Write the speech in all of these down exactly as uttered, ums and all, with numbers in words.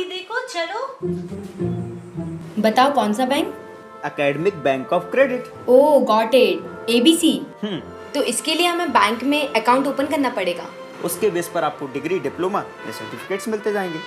देखो, चलो। बताओ कौन सा bank? Academic bank of credit. Oh got it, ABC. हम्म तो इसके लिए हमें बैंक में अकाउंट ओपन करना पड़ेगा? उसके बेस पर आपको डिग्री, डिप्लोमा या सर्टिफिकेट्स मिलते जाएंगे।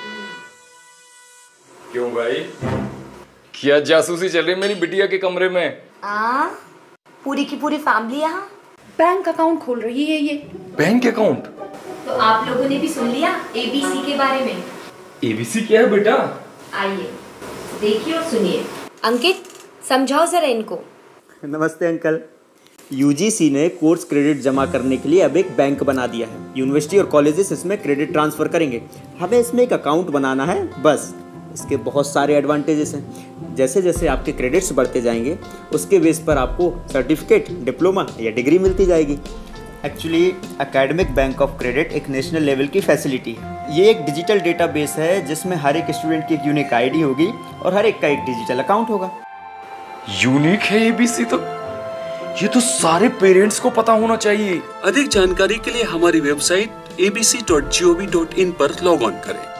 क्यों भाई, क्या जासूसी चल रही है मेरी बिटिया के कमरे में? आ, पूरी की पूरी फैमिली यहाँ बैंक अकाउंट खोल रही है। ये बैंक अकाउंट? तो आप लोगों ने भी सुन लिया एबीसी के बारे में? एबीसी क्या है बेटा? आइए देखिए और सुनिए। अंकित समझाओ जरा इनको। नमस्ते अंकल। यूजीसी ने कोर्स क्रेडिट जमा करने के लिए अब एक बैंक बना दिया है। यूनिवर्सिटी और कॉलेजेस इसमें क्रेडिट ट्रांसफ़र करेंगे। हमें इसमें एक अकाउंट बनाना है बस। इसके बहुत सारे एडवांटेजेस हैं। जैसे जैसे आपके क्रेडिट्स बढ़ते जाएंगे उसके बेस पर आपको सर्टिफिकेट, डिप्लोमा या डिग्री मिलती जाएगी। Actually academic bank of credit एक नेशनल लेवल की फैसिलिटी है। ये एक डिजिटल डेटाबेस है जिसमें हर एक स्टूडेंट की एक यूनिक आईडी होगी और हर एक का एक डिजिटल अकाउंट होगा। यूनिक है एबीसी तो? ये तो सारे पेरेंट्स को पता होना चाहिए। अधिक जानकारी के लिए हमारी website A B C dot G O V dot in पर लॉग ऑन करें।